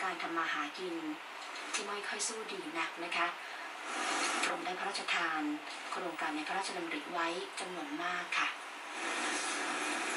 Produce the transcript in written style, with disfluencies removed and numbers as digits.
การทำมาหากินที่ไม่ค่อยสู้ดีนักนะคะกรมได้พระราชทานโครงการในพระราชดำริไว้จำนวนมากค่ะ